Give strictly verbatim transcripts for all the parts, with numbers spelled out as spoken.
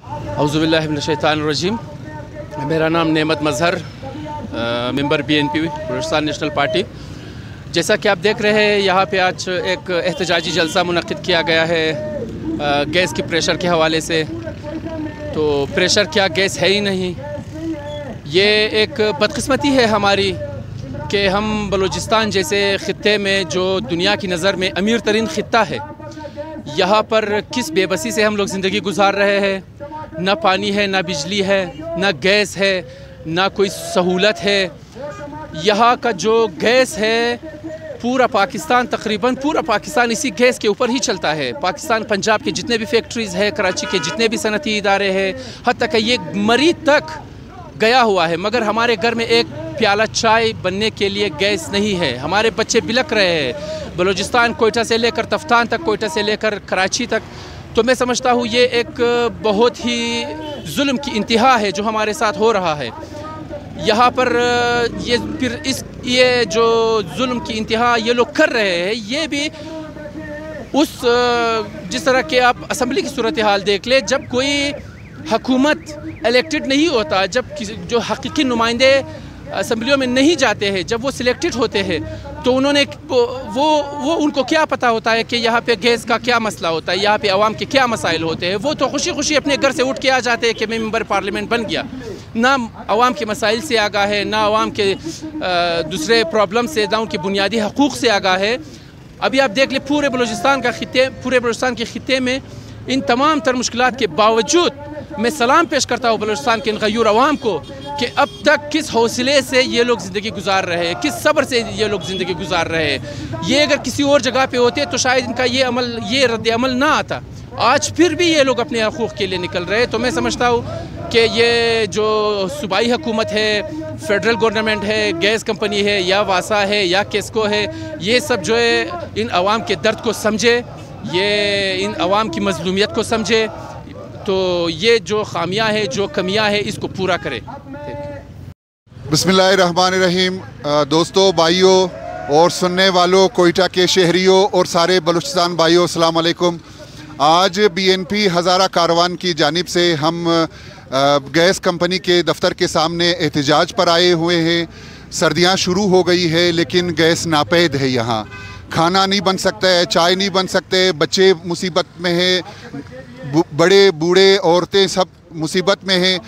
अऊज़ु बिल्लाहि मिनश शैतानिर रजीम। मेरा नाम Nemat Mazhar, member B N P Balochistan national party. जैसा कि आप देख रहे हैं, यहाँ पे आज एक एहतजाजी जलसा मुनक़्क़िद किया गया है गैस की प्रेशर के हवाले से। तो प्रेशर क्या, गैस है ही नहीं। ये एक बदकिस्मती है हमारी कि हम बलूचिस्तान जैसे ख़ित्ते में जो दुनिया की नज़र में अमीर तरीन ख़ित्ता है, यहाँ पर किस बेबसी से हम लोग ज़िंदगी गुजार रहे हैं। ना पानी है, ना बिजली है, ना गैस है, ना कोई सहूलत है। यहाँ का जो गैस है, पूरा पाकिस्तान, तकरीबन पूरा पाकिस्तान इसी गैस के ऊपर ही चलता है। पाकिस्तान पंजाब के जितने भी फैक्ट्रीज़ है, कराची के जितने भी सनती इदारे हैं, हत्ता कि ये मरीज़ तक गया हुआ है, मगर हमारे घर में एक प्याला चाय बनने के लिए गैस नहीं है। हमारे बच्चे बिलक रहे हैं, बलूचिस्तान कोयटा से लेकर तफ्तान तक, कोयटा से लेकर कराची तक। तो मैं समझता हूँ ये एक बहुत ही जुल्म की इंतहा है जो हमारे साथ हो रहा है यहाँ पर। ये फिर इस ये जो जुल्म की इंतहा ये लोग कर रहे हैं, ये भी उस जिस तरह के आप असम्बली की सूरत हाल देख ले, जब कोई हुकूमत इलेक्टेड नहीं होता, जब जो हकीकी नुमाइंदे असम्बलियों में नहीं जाते हैं, जब वो सिलेक्टेड होते हैं, तो उन्होंने वो वो उनको क्या पता होता है कि यहाँ पे गैस का क्या मसला होता है, यहाँ पे आवाम के क्या मसाइल होते हैं। वो तो खुशी खुशी अपने घर से उठ के आ जाते हैं कि मैं मेंबर पार्लियामेंट बन गया। ना आवाम के मसाइल से आगाह है, ना आवाम के दूसरे प्रॉब्लम से, ना उनके बुनियादी हकूक़ से आगाह है। अभी आप देख ले, पूरे बलूचिस्तान का खित्ते पूरे बलूचिस्तान के खित्ते में इन तमाम तर मुश्किलात के बावजूद मैं सलाम पेश करता हूँ बलूचिस्तान के इन गयूर अवाम को कि अब तक किस हौसले से ये लोग ज़िंदगी गुजार रहे हैं, किस सब्र से ये लोग ज़िंदगी गुजार रहे हैं। ये अगर किसी और जगह पे होते तो शायद इनका ये अमल ये रद्द अमल ना आता। आज फिर भी ये लोग अपने हकूक़ के लिए निकल रहे हैं। तो मैं समझता हूँ कि ये जो सूबाई हुकूमत है, फेडरल गवर्नमेंट है, गैस कंपनी है, या वासा है, या केस्को है, ये सब जो है इन अवाम के दर्द को समझे, ये इन अवाम की मज़लूमियत को समझे, तो ये जो खामियां हैं, जो कमियां हैं, इसको पूरा करे। बिस्मिल्लाहिर्रहमानिर्रहीम। दोस्तों, भाइयों और सुनने वालों, कोयटा के शहरियों और सारे बलूचिस्तान भाइयों, अस्सलाम वालेकुम। आज बी एन पी हज़ारा कारवान की जानिब से हम गैस कंपनी के दफ्तर के सामने एहतजाज पर आए हुए हैं। सर्दियां शुरू हो गई है, लेकिन गैस नापैद है। यहाँ खाना नहीं बन सकता है, चाय नहीं बन सकते, बच्चे मुसीबत में हैं, बड़े बूढ़े औरतें सब मुसीबत में हैं।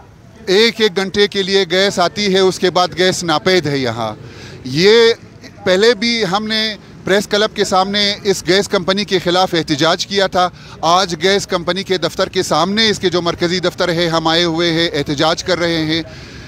एक एक घंटे के लिए गैस आती है, उसके बाद गैस नापैद है यहाँ। ये पहले भी हमने प्रेस क्लब के सामने इस गैस कंपनी के ख़िलाफ़ एहतजाज किया था। आज गैस कंपनी के दफ्तर के सामने, इसके जो मरकज़ी दफ्तर है, हम आए हुए हैं, एहतजाज कर रहे हैं।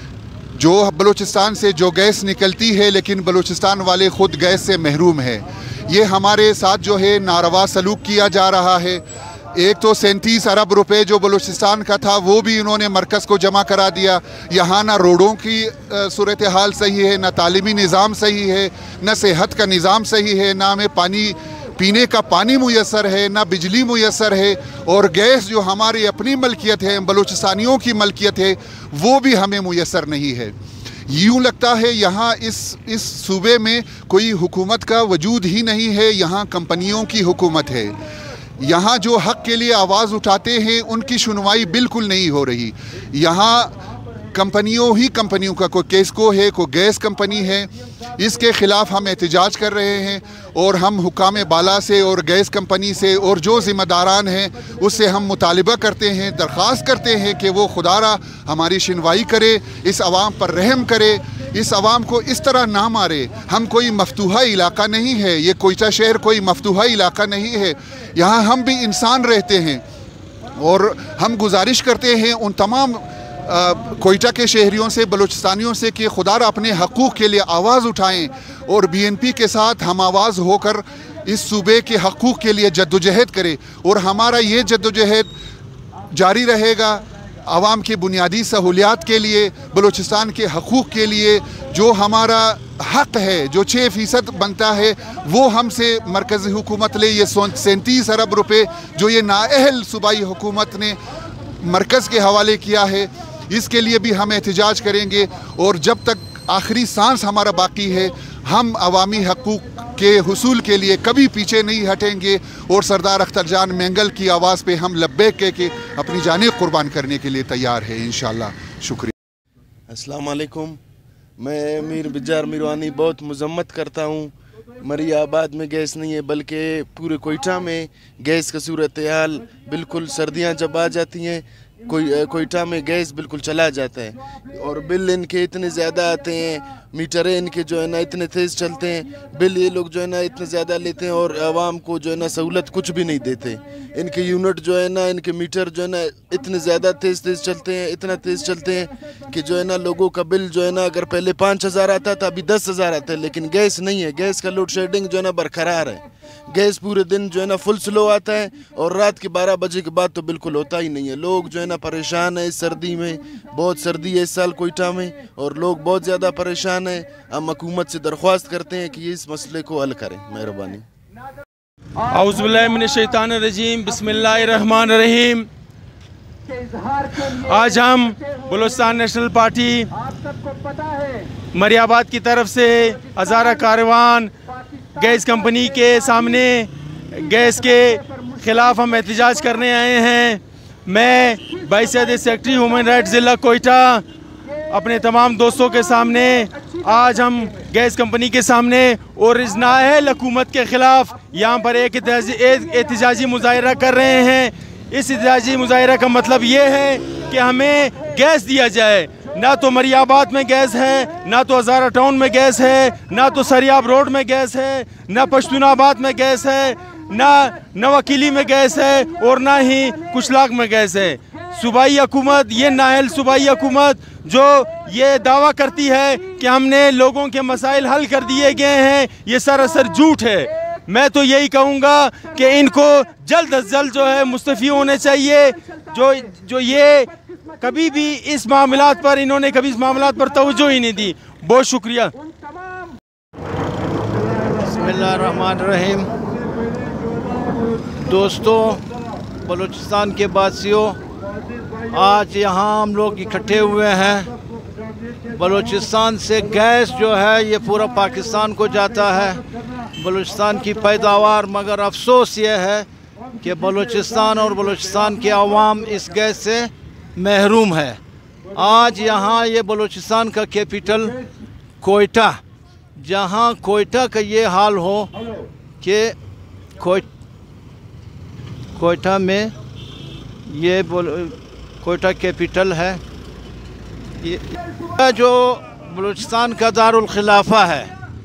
जो बलूचिस्तान से जो गैस निकलती है, लेकिन बलूचिस्तान वाले ख़ुद गैस से महरूम है। ये हमारे साथ जो है नारवा सलूक किया जा रहा है। एक तो सैंतीस अरब रुपए जो बलूचिस्तान का था, वो भी इन्होंने मरकज़ को जमा करा दिया। यहाँ ना रोडों की सूरत हाल सही है, ना तालीमी निज़ाम सही है, ना सेहत का निज़ाम सही है, ना हमें पानी पीने का पानी मुयस्सर है, ना बिजली मुयस्सर है। और गैस जो हमारी अपनी मलकियत है, बलूचिस्तानियों की मलकियत है, वो भी हमें मुयस्सर नहीं है। यूँ लगता है यहाँ इस इस सूबे में कोई हुकूमत का वजूद ही नहीं है, यहाँ कंपनियों की हुकूमत है। यहाँ जो हक़ के लिए आवाज़ उठाते हैं, उनकी सुनवाई बिल्कुल नहीं हो रही। यहाँ कंपनियों ही कंपनियों का, कोई केस्को है, कोई गैस कंपनी है, इसके ख़िलाफ़ हम एहतजाज कर रहे हैं। और हम हुकाम बाला से और गैस कंपनी से और जो ज़िम्मेदारान हैं उससे हम मुतालिबा करते हैं, दरख्वास्त करते हैं कि वो खुदारा हमारी सुनवाई करे, इस आवाम पर रहम करे, इस आवाम को इस तरह ना मारे। हम कोई मफतूहा इलाका नहीं है, ये कोयटा शहर कोई मफतूहा इलाका नहीं है। यहाँ हम भी इंसान रहते हैं और हम गुजारिश करते हैं उन तमाम कोयटा के शहरियों से, बलूचिस्तानियों से कि खुदारा अपने हकूक़ के लिए आवाज़ उठाएं और बी एन पी के साथ हम आवाज़ होकर इस सूबे के हकूक़ के लिए जद्दोजहद करें। और हमारा ये जद्दोजहद जारी रहेगा आवाम की बुनियादी सहूलियात के लिए, बलूचिस्तान के हकूक़ के लिए। जो हमारा हक़ है, जो छः फ़ीसद बनता है, वो हमसे मरकज़ी हुकूमत ले। ये सैंतीस अरब रुपये जो ये नाअहल सूबाई हुकूमत ने मरकज़ के हवाले किया है, इसके लिए भी हम एहतजाज करेंगे। और जब तक आखिरी सांस हमारा बाकी है, ہم عوامی حقوق کے حصول کے لیے کبھی پیچھے نہیں ہٹیں گے اور سردار اختر جان مینگل کی آواز پہ ہم لبیک کہہ کے اپنی جانیں قربان کرنے کے لیے تیار ہیں انشاءاللہ. شکریہ. السلام علیکم. میں امیر بجار میروانی بہت مذمت کرتا ہوں. مری آباد میں گیس نہیں ہے بلکہ پورے کوئٹہ میں گیس کا صورتحال بالکل سردیاں جب آ جاتی ہیں کوئٹہ میں گیس بالکل چلا جاتا ہے اور بل ان کے اتنے زیادہ آتے ہیں. میٹریں ان کے جو ہے نا اتنے تیز چلتے ہیں. بل یہ لوگ جو ہے نا اتنے زیادہ لیتے ہیں اور عوام کو جو ہے نا سہولت کچھ بھی نہیں دیتے. ان کے یونٹ جو ہے نا ان کے میٹر جو ہے نا اتنے زیادہ تیز تیز چلتے ہیں اتنا تیز چلتے ہیں کہ جو ہے نا لوگوں کا بل جو ہے نا اگر پہلے پانچ ہزار آتا تھا ابھی دس ہزار آتا ہے. لیکن گیس نہیں ہے. گیس کا لوڈ شیڈنگ جو ہے نا برقرار ہے. گیس پورے دن جو ہے نا فل سلو آتا ہے اور رات کے بارہ بجے کے بعد تو بالکل ہوتا ہی نہیں ہے. لوگ جو ہے نا پریشان ہیں اس سردی میں. بہت سردی ہے اس سال کوئٹہ میں اور لوگ بہت زیادہ پریشان ہیں. ہم حکومت سے درخواست کرتے ہیں کہ اس مسئلے کو حل کریں. مہربانی. اعوذ باللہ من الشیطان الرجیم. بسم اللہ الرحمن الرحیم. آج ہم بلوچستان نیشنل پارٹی مری آباد کی طرف سے ہزارہ کاروان گیس کمپنی کے سامنے گیس کے خلاف ہم احتجاج کرنے آئے ہیں. میں بحیثیت سیکرٹری ہیومن رائٹ ضلع کوئٹہ اپنے تمام دوستوں کے سامنے آج ہم گیس کمپنی کے سامنے اور اس نااہل حکومت کے خلاف یہاں پر ایک احتجاجی مظاہرہ کر رہے ہیں. اس احتجاجی مظاہرہ کا مطلب یہ ہے کہ ہمیں گیس دیا جائے. نہ تو مری آباد میں گیس ہے, نہ تو ہزارہ ٹاؤن میں گیس ہے, نہ تو سریاب روڈ میں گیس ہے, نہ پشتون آباد میں گیس ہے, نہ نواکیلی میں گیس ہے اور نہ ہی کچلاک میں گیس ہے. صوبائی حکومت, یہ نااہل صوبائی حکومت جو یہ دعویٰ کرتی ہے کہ ہم نے لوگوں کے مسائل حل کر دیے گئے ہیں, یہ سراسر جھوٹ ہے. میں تو یہی کہوں گا کہ ان کو جلد از جلد جو ہے مستعفی ہونے چاہیے. جو جو یہ کبھی بھی اس معاملات پر انہوں نے کبھی اس معاملات پر توجہ ہی نہیں دی. بہت شکریہ. بسم اللہ الرحمن الرحیم. دوستوں, بلوچستان کے باسیوں, آج یہاں ہم لوگ اکٹھے ہوئے ہیں. بلوچستان سے گیس جو ہے یہ پورا پاکستان کو جاتا ہے, بلوچستان کی پیداوار, مگر افسوس یہ ہے کہ بلوچستان اور بلوچستان کے عوام اس گیس سے محروم ہے. آج یہاں یہ بلوچستان کا کیپٹل کوئٹہ, جہاں کوئٹہ کا یہ حال ہو کہ کوئٹہ میں یہ کوئٹہ کیپٹل ہے, یہ جو بلوچستان کا دارالخلافہ ہے,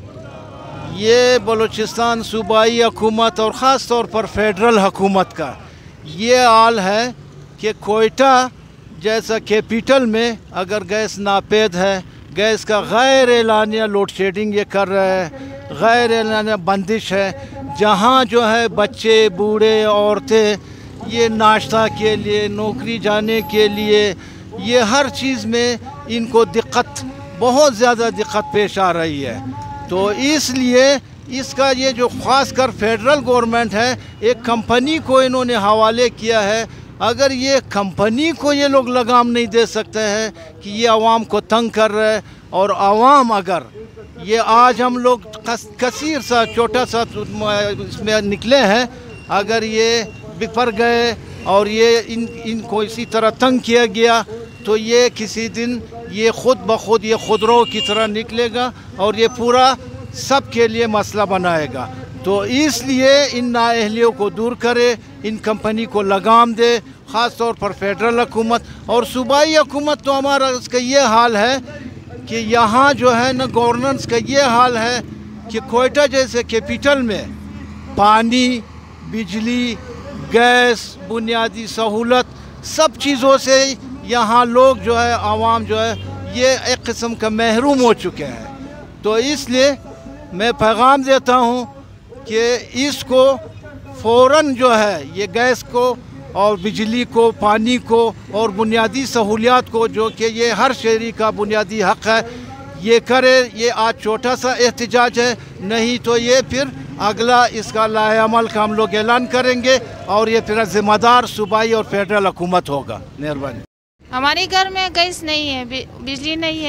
یہ بلوچستان صوبائی حکومت اور خاص طور پر فیڈرل حکومت کا یہ حال ہے کہ کوئٹہ جیسا کیپٹل میں اگر گیس ناپید ہے, گیس کا غیر اعلانیہ لوڈ شیڈنگ یہ کر رہا ہے, غیر اعلانیہ بندش ہے, جہاں جو ہے بچے, بوڑھے, عورتیں یہ ناشتہ کے لیے, نوکری جانے کے لیے, یہ ہر چیز میں ان کو دقت, بہت زیادہ دقت پیش آ رہی ہے. تو اس لیے اس کا یہ جو خاص کر فیڈرل گورنمنٹ ہے, ایک کمپنی کو انہوں نے حوالے کیا ہے. اگر یہ کمپنی کو یہ لوگ لگام نہیں دے سکتے ہیں کہ یہ عوام کو تنگ کر رہے ہے, اور عوام اگر یہ آج ہم لوگ کثیر سا چھوٹا سا اس میں نکلے ہیں, اگر یہ بپر گئے اور یہ ان ان کو اسی طرح تنگ کیا گیا تو یہ کسی دن یہ خود بخود یہ خودرو کی طرح نکلے گا اور یہ پورا سب کے لیے مسئلہ بنائے گا. تو اس لیے ان نااہلیوں کو دور کرے, ان کمپنی کو لگام دے, خاص طور پر فیڈرل حکومت اور صوبائی حکومت. تو ہمارا اس کا یہ حال ہے کہ یہاں جو ہے نا گورننس کا یہ حال ہے کہ کوئٹہ جیسے کیپٹل میں پانی, بجلی, گیس, بنیادی سہولت, سب چیزوں سے یہاں لوگ جو ہے, عوام جو ہے, یہ ایک قسم کا محروم ہو چکے ہیں. تو اس لیے میں پیغام دیتا ہوں کہ اس کو فوراً جو ہے یہ گیس کو اور بجلی کو, پانی کو اور بنیادی سہولیات کو, جو کہ یہ ہر شہری کا بنیادی حق ہے, یہ کرے. یہ آج چھوٹا سا احتجاج ہے, نہیں تو یہ پھر اگلا اس کا لائحہ عمل کا ہم لوگ اعلان کریں گے اور یہ پھر ذمہ دار صوبائی اور فیڈرل حکومت ہوگا. مہربانی. ہمارے گھر میں گیس نہیں ہے, بجلی نہیں ہے,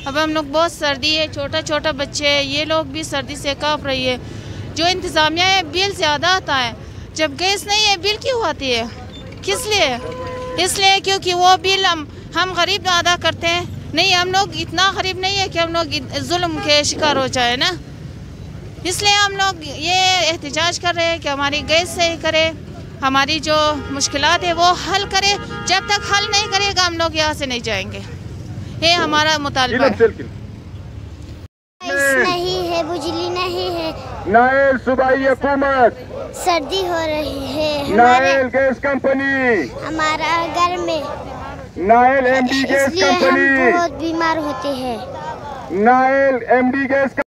اب ہم لوگ بہت سردی ہے, چھوٹا چھوٹا بچے ہے, یہ لوگ بھی سردی سے کاپ رہی ہے. جو انتظامیہ ہے بل زیادہ آتا ہے, جب گیس نہیں ہے بل کیوں آتی ہے؟ کس لیے؟ اس لیے کیونکہ وہ بل ہم ہم غریب ادا کرتے ہیں. نہیں, ہم لوگ اتنا غریب نہیں ہے کہ ہم لوگ ظلم کے شکار ہو جائے نا. اس لیے ہم لوگ یہ احتجاج کر رہے ہیں کہ ہماری گیس صحیح کرے, ہماری جو مشکلات ہے وہ حل کرے. جب تک حل نہیں کرے گا ہم لوگ یہاں سے نہیں جائیں گے. یہ ہمارا مطالبہ ہے. نہیں ہے, بجلی نہیں ہے, نائل صوبائی حکومت, سردی ہو رہی ہے, نائل گیس کمپنی, ہمارا گھر میں, نائل ایم ڈی اس گیس لیے ہم کمپنی, بہت بیمار ہوتے ہیں. Nile M D gas